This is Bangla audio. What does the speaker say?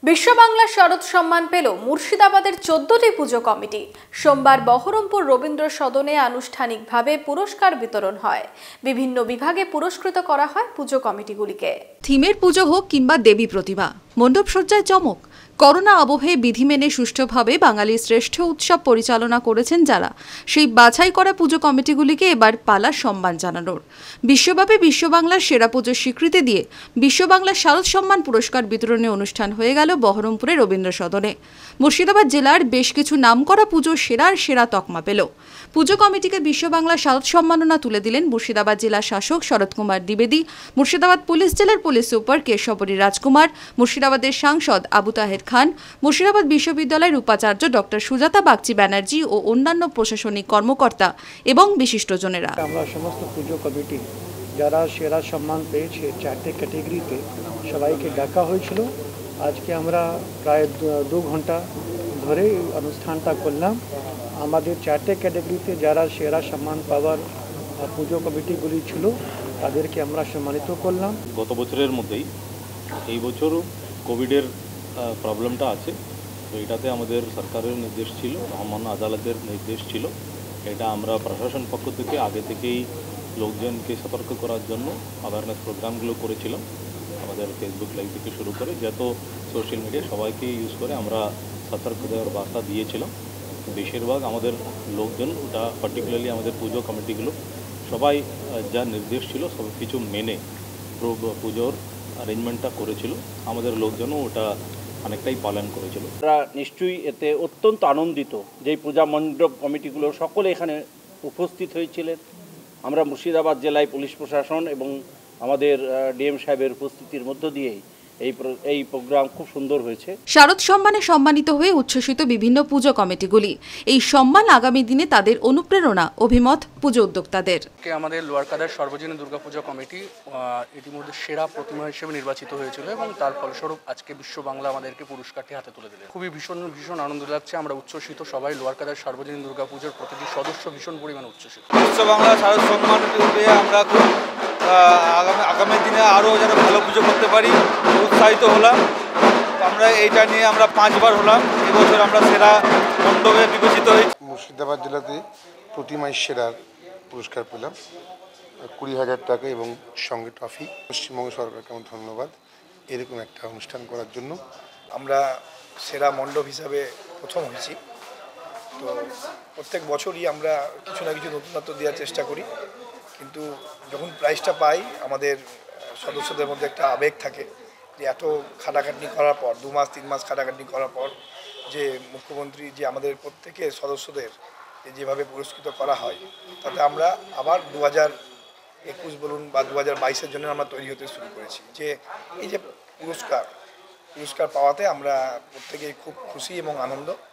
বিশ্ব বাংলা শারদ সম্মান পেল মুর্শিদাবাদের 14টি পুজো কমিটি। সোমবার বহরমপুর রবীন্দ্র সদনে আনুষ্ঠানিকভাবে পুরস্কার বিতরণ হয়। বিভিন্ন বিভাগে পুরস্কৃত করা হয় পুজো কমিটিগুলিকে। থিমের পুজো হোক কিংবা দেবী প্রতিমা, মণ্ডপ সজ্জায় চমক। করোনা আবহে বিধি মেনে সুষ্ঠুভাবে বাঙালির শ্রেষ্ঠ উৎসব পরিচালনা করেছেন যারা, সেই বাছাই করা পুজো কমিটিগুলিকে এবার পালা সম্মান জানানোর। বিশ্বব্যাপী বিশ্ব বাংলার সেরা পুজোর স্বীকৃতি দিয়ে বিশ্ব বাংলা শারদ সম্মান পুরস্কার বিতরণী অনুষ্ঠান হয়ে গেল বহরমপুরের রবীন্দ্র সদনে। মুর্শিদাবাদ জেলার বেশ কিছু নামকরা পুজো সেরার সেরা তকমা পেল। পুজো কমিটিকে বিশ্ব বাংলা শারদ সম্মাননা তুলে দিলেন মুর্শিদাবাদ জেলা শাসক শরৎ কুমার দ্বিবেদী, মুর্শিদাবাদ পুলিশ জেলার পুলিশ সুপার কেশবরী রাজকুমার, মুর্শিদাবাদের সাংসদ আবু তাহের খান, মুর্শিদাবাদ বিশ্ববিদ্যালয়ের উপাচার্য ডক্টর সুজাতা বাগচি ব্যানার্জি ও অন্যান্য প্রশাসনিক কর্মকর্তা এবং বিশিষ্টজনেরা। আমরা সমস্ত পুজো কমিটি যারা সেরা সম্মান পেয়েছে 4টে ক্যাটেগরিতে সবাইকে ডাকা হয়েছিল। আজকে আমরা প্রায় 2 ঘন্টা ধরে অনুষ্ঠানটা করলাম। আমাদের 4টে ক্যাটেগরিতে যারা সেরা সম্মান পাওয়ার পুজো কমিটিগুলি ছিল তাদেরকে আমরা সম্মানিত করলাম। গত বছরের মধ্যেই এই বছরও কোভিডের প্রবলেমটা আছে, তো এটাতে আমাদের সরকারের নির্দেশ ছিল, মহামান্য আদালতের নির্দেশ ছিল। এটা আমরা প্রশাসন পক্ষ থেকে আগে থেকেই লোকজনকে সতর্ক করার জন্য অ্যাওয়ারনেস প্রোগ্রামগুলো করেছিলাম। আমাদের ফেসবুক লাইভ থেকে শুরু করে যত সোশ্যাল মিডিয়া সবাইকে ইউজ করে আমরা সতর্ক দেওয়ার বার্তা দিয়েছিলাম। বেশিরভাগ আমাদের লোকজন, ওটা পার্টিকুলারলি আমাদের পুজো কমিটিগুলো সবাই যা নির্দেশ ছিল সব কিছু মেনে পুজোর অ্যারেঞ্জমেন্টটা করেছিল। আমাদের লোকজনও ওটা অনেকটাই পালন করেছিল। আমরা নিশ্চয়ই এতে অত্যন্ত আনন্দিত যে পূজা মণ্ডপ কমিটিগুলো সকলে এখানে উপস্থিত হয়েছিলেন। আমরা মুর্শিদাবাদ জেলায় পুলিশ প্রশাসন এবং আমাদের ডিএম সাহেবের উপস্থিতির মধ্য দিয়েই এই প্রোগ্রাম খুব সুন্দর হয়েছে। শারদ সম্মানে সম্মানিত হয়ে উচ্ছ্বসিত বিভিন্ন পুজো কমিটিগুলি। এই সম্মান আগামী দিনে তাদের অনুপ্রেরণা, অভিমত পুজো উদ্যোক্তাদের। আমাদের লোয়ার কাদার সর্বজনীন দুর্গাপূজা কমিটি ইতিমধ্যে সেরা প্রতিমা হিসেবে নির্বাচিত হয়েছিল এবং তার ফলস্বরূপ আজকে বিশ্ব বাংলা আমাদেরকে পুরস্কারটি হাতে তুলে দিলেন। খুবই ভীষণ আনন্দ লাগছে। আমরা উচ্ছ্বসিত, সবাই লোয়ার কাদার সর্বজনীন দুর্গাপূজার প্রতিটি সদস্য ভীষণ পরিমাণে উচ্ছ্বসিত। বিশ্ব বাংলা শারদ সম্মান পেয়ে আমরা খুব আগামী দিনে আরও যেন ভালো পুজো করতে পারি উৎসাহিত হলাম। আমরা এইটা নিয়ে আমরা 5 বার হলাম। এবছর আমরা সেরা মণ্ডপে বিবেচিত হয়েছি। মুর্শিদাবাদ জেলাতে প্রতিমায় সেরার পুরস্কার পেলাম 20,000 টাকা এবং সঙ্গে ট্রফি। পশ্চিমবঙ্গ সরকারকে আমার ধন্যবাদ এরকম একটা অনুষ্ঠান করার জন্য। আমরা সেরা মণ্ডপ হিসাবে প্রথম হয়েছি। তো প্রত্যেক বছরই আমরা কিছু না কিছু নতুনত্ব দেওয়ার চেষ্টা করি, কিন্তু যখন প্রাইজটা পাই আমাদের সদস্যদের মধ্যে একটা আবেগ থাকে যে এত খাটাখাটনি করার পর 2 মাস 3 মাস খাটাখাটনি করার পর যে মুখ্যমন্ত্রী যে আমাদের প্রত্যেকের সদস্যদের যেভাবে পুরস্কৃত করা হয়, তাতে আমরা আবার 2021 বলুন বা 2022-এর জন্য আমরা তৈরি হতে শুরু করেছি। যে এই যে পুরস্কার পাওয়াতে আমরা প্রত্যেকেই খুব খুশি এবং আনন্দ।